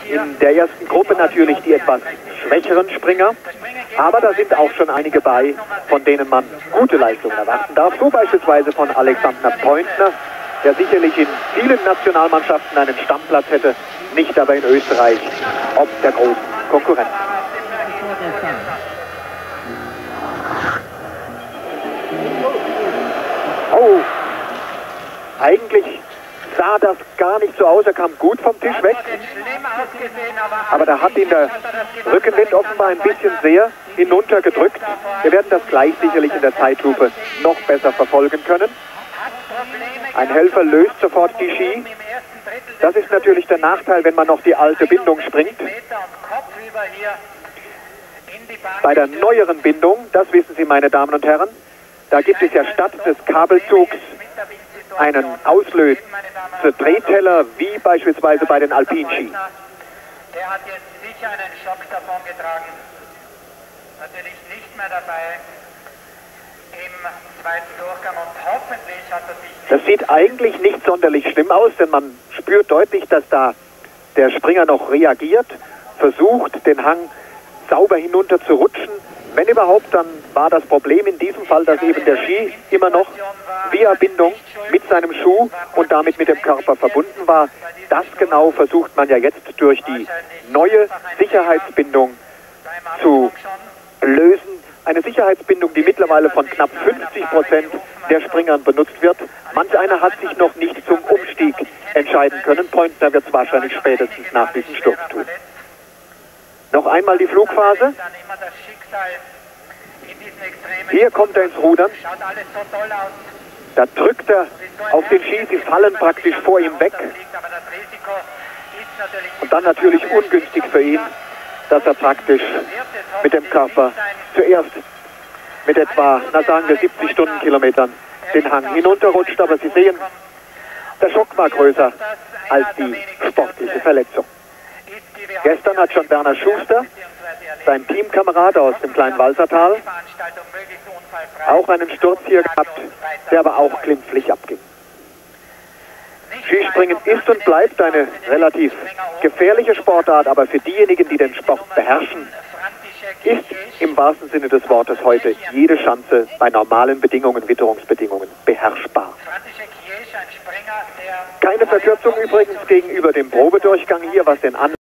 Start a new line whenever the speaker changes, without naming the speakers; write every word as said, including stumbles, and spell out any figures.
In der ersten Gruppe natürlich die etwas schwächeren Springer, aber da sind auch schon einige bei, von denen man gute Leistungen erwarten darf. So beispielsweise von Alexander Pointner, der sicherlich in vielen Nationalmannschaften einen Stammplatz hätte, nicht aber in Österreich, ob der großen Konkurrenz. Oh, eigentlich sah das gar nicht so aus, er kam gut vom Tisch weg, aber da hat ihn der Rückenwind offenbar ein bisschen sehr hinuntergedrückt. Wir werden das gleich sicherlich in der Zeitlupe noch besser verfolgen können. Ein Helfer löst sofort die Ski. Das ist natürlich der Nachteil, wenn man noch die alte Bindung springt. Bei der neueren Bindung, das wissen Sie, meine Damen und Herren, da gibt es ja statt des Kabelzugs einen Auslöse-Drehteller, wie beispielsweise bei den Alpinski.
Der hat jetzt sicher einen Schock davon getragen. Natürlich nicht mehr dabei im zweiten Durchgang und hoffentlich hat er sich nicht...
Das sieht eigentlich nicht sonderlich schlimm aus, denn man spürt deutlich, dass da der Springer noch reagiert, versucht, den Hang sauber hinunter zu rutschen. Wenn überhaupt, dann war das Problem in diesem Fall, dass eben der Ski immer noch via Bindung mit seinem Schuh und damit mit dem Körper verbunden war. Das genau versucht man ja jetzt durch die neue Sicherheitsbindung zu lösen. Eine Sicherheitsbindung, die mittlerweile von knapp fünfzig Prozent der Springern benutzt wird. Manch einer hat sich noch nicht zum Umstieg entscheiden können. Pointner wird es wahrscheinlich spätestens nach diesem Sturz tun. Noch einmal die Flugphase. Hier kommt er ins Rudern. Da drückt er auf den Ski, sie fallen praktisch vor ihm weg. Und dann natürlich ungünstig für ihn, dass er praktisch mit dem Körper zuerst mit etwa, na sagen wir, siebzig Stundenkilometern den Hang hinunterrutscht. Aber Sie sehen, der Schock war größer als die sportliche Verletzung. Gestern hat schon Werner Schuster, sein Teamkamerad aus dem kleinen Walsertal, auch einen Sturz hier gehabt, der aber auch glimpflich abging. Skispringen ist und bleibt eine relativ gefährliche Sportart, aber für diejenigen, die den Sport beherrschen, ist im wahrsten Sinne des Wortes heute jede Schanze bei normalen Bedingungen, Witterungsbedingungen beherrschbar. Keine Verkürzung übrigens gegenüber dem Probedurchgang hier, was den An